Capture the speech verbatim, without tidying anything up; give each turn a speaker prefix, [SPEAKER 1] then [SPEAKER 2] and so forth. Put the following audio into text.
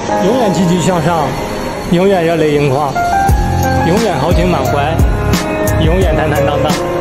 [SPEAKER 1] 永远积极向上，永远热泪盈眶，永远豪情满怀，永远坦坦荡荡。